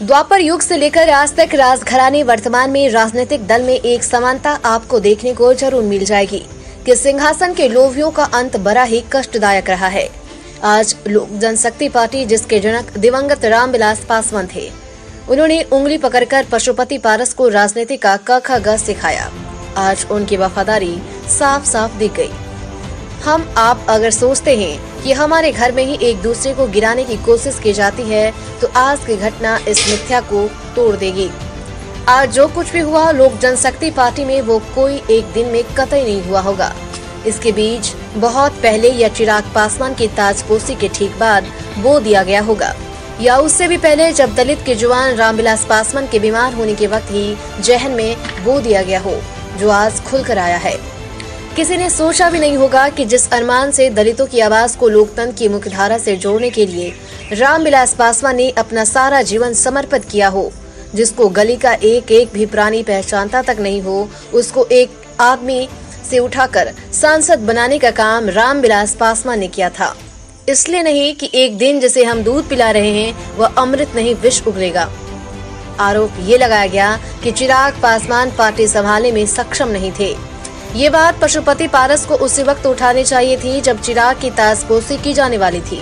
द्वापर युग से लेकर आज तक राजघराने वर्तमान में राजनीतिक दल में एक समानता आपको देखने को जरूर मिल जाएगी कि सिंहासन के लोभियों का अंत बड़ा ही कष्टदायक रहा है। आज लोक जनशक्ति पार्टी, जिसके जनक दिवंगत रामविलास पासवान थे, उन्होंने उंगली पकड़कर पशुपति पारस को राजनीति का क ख ग सिखाया। आज उनकी वफादारी साफ साफ दिख गई। हम आप अगर सोचते हैं कि हमारे घर में ही एक दूसरे को गिराने की कोशिश की जाती है, तो आज की घटना इस मिथ्या को तोड़ देगी। आज जो कुछ भी हुआ लोक जनशक्ति पार्टी में, वो कोई एक दिन में कतई नहीं हुआ होगा। इसके बीज बहुत पहले या चिराग पासवान की ताजपोशी के ठीक बाद बो दिया गया होगा, या उससे भी पहले जब दलित के जवान रामविलास पासवान के बीमार होने के वक्त ही जहन में बो दिया गया हो, जो आज खुलकर आया है। किसी ने सोचा भी नहीं होगा कि जिस अरमान से दलितों की आवाज को लोकतंत्र की मुख्यधारा से जोड़ने के लिए रामविलास पासवान ने अपना सारा जीवन समर्पित किया हो, जिसको गली का एक एक भी प्राणी पहचानता तक नहीं हो, उसको एक आदमी से उठाकर सांसद बनाने का काम रामविलास पासवान ने किया था। इसलिए नहीं कि एक दिन जिसे हम दूध पिला रहे हैं वह अमृत नहीं विष उगलेगा। आरोप ये लगाया गया कि चिराग पासवान पार्टी संभालने में सक्षम नहीं थे। ये बात पशुपति पारस को उसी वक्त उठानी चाहिए थी जब चिराग की ताजपोशी की जाने वाली थी।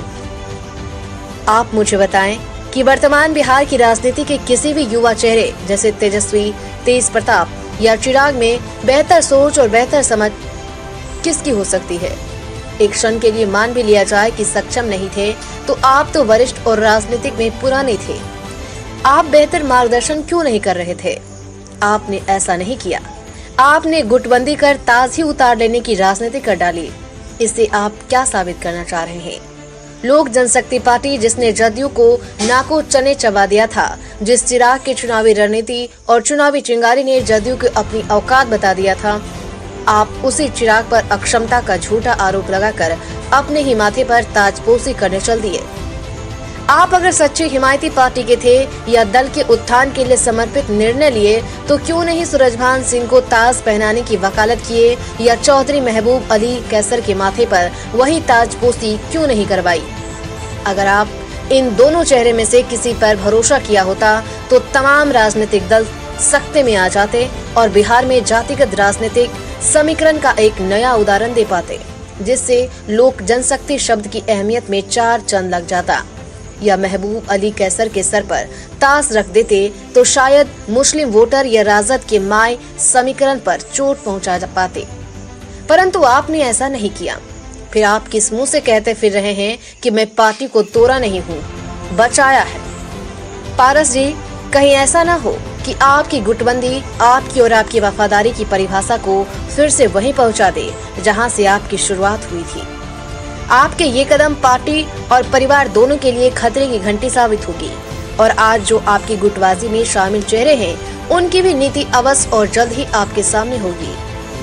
आप मुझे बताएं कि वर्तमान बिहार की राजनीति के किसी भी युवा चेहरे जैसे तेजस्वी, तेज प्रताप या चिराग में बेहतर सोच और बेहतर समझ किसकी हो सकती है? एक क्षण के लिए मान भी लिया जाए कि सक्षम नहीं थे, तो आप तो वरिष्ठ और राजनीतिक में पुराने थे। आप बेहतर मार्गदर्शन क्यों नहीं कर रहे थे? आपने ऐसा नहीं किया। आपने गुटबंदी कर ताज ही उतार लेने की राजनीति कर डाली। इससे आप क्या साबित करना चाह रहे हैं? लोक जनशक्ति पार्टी, जिसने जदयू को नाको चने चबा दिया था, जिस चिराग की चुनावी रणनीति और चुनावी चिंगारी ने जदयू को अपनी औकात बता दिया था, आप उसी चिराग पर अक्षमता का झूठा आरोप लगाकर अपने ही माथे पर ताजपोशी करने चल दिए। आप अगर सच्चे हिमायती पार्टी के थे या दल के उत्थान के लिए समर्पित निर्णय लिए, तो क्यों नहीं सूरजभान सिंह को ताज पहनाने की वकालत किए, या चौधरी महबूब अली कैसर के माथे पर वही ताजपोशी क्यों नहीं करवाई? अगर आप इन दोनों चेहरे में से किसी पर भरोसा किया होता, तो तमाम राजनीतिक दल सख्ते में आ जाते और बिहार में जातिगत राजनीतिक समीकरण का एक नया उदाहरण दे पाते, जिससे लोक जनशक्ति शब्द की अहमियत में चार चांद लग जाता। या महबूब अली कैसर के सर पर ताज रख देते, तो शायद मुस्लिम वोटर या राजद के माय समीकरण पर चोट पहुंचा पाते। परंतु आपने ऐसा नहीं किया। फिर आप किस मुंह से कहते फिर रहे हैं कि मैं पार्टी को तोड़ा नहीं हूँ, बचाया है? पारस जी, कहीं ऐसा ना हो कि आपकी गुटबंदी आपकी और आपकी वफादारी की परिभाषा को फिर से वहीं पहुंचा दे जहां से आपकी शुरुआत हुई थी। आपके ये कदम पार्टी और परिवार दोनों के लिए खतरे की घंटी साबित होगी, और आज जो आपकी गुटबाजी में शामिल चेहरे हैं, उनकी भी नीति अवश्य और जल्द ही आपके सामने होगी।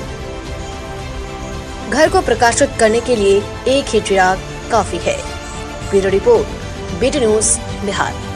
घर को प्रकाशित करने के लिए एक ही चिराग काफी है। Bureau report, BT news, Bihar.